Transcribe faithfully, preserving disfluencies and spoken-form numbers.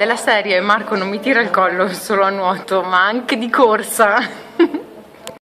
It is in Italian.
Della serie Marco non mi tira il collo solo a nuoto, ma anche di corsa.